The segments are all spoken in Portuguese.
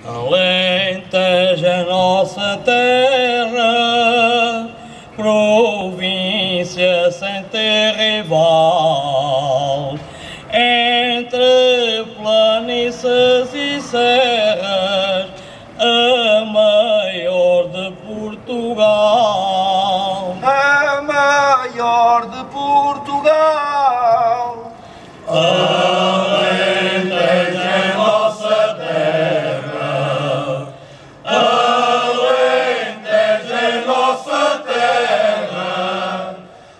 Alentejo a nossa terra, província sem ter rival, entre planícies e serras, a maior de Portugal. A maior de Portugal. Alentejo é nossa terra, Alentejo é nossa terra,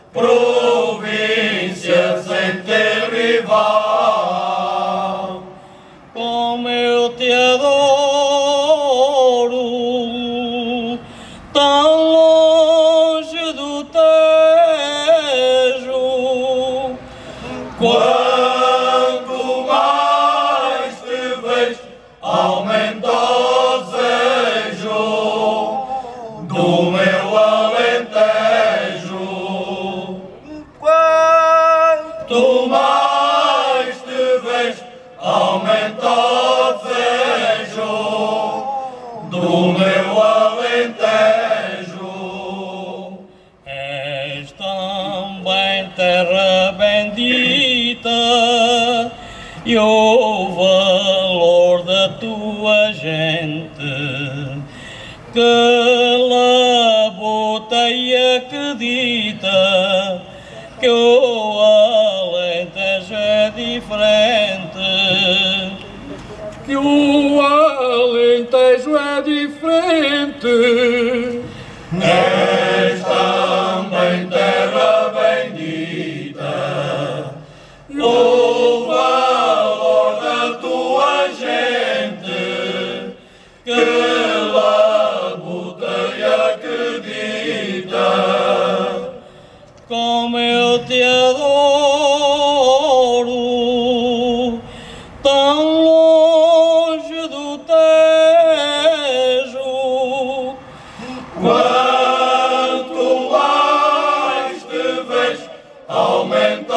província sem ter rival. Como eu te adoro, tão longe do Tejo. Quanto mais te vejo, aumenta o desejo do meu Alentejo. Quanto mais te vejo, aumenta o desejo do meu Alentejo. És também terra bendita e o valor da tua gente, que labuta e acredita que o Alentejo é diferente. Que o Alentejo é diferente. És também terra bendita, o valor da tua gente, que labuta e acredita. Como eu te adoro, tão longe do Tejo. Quanto mais te vejo, aumenta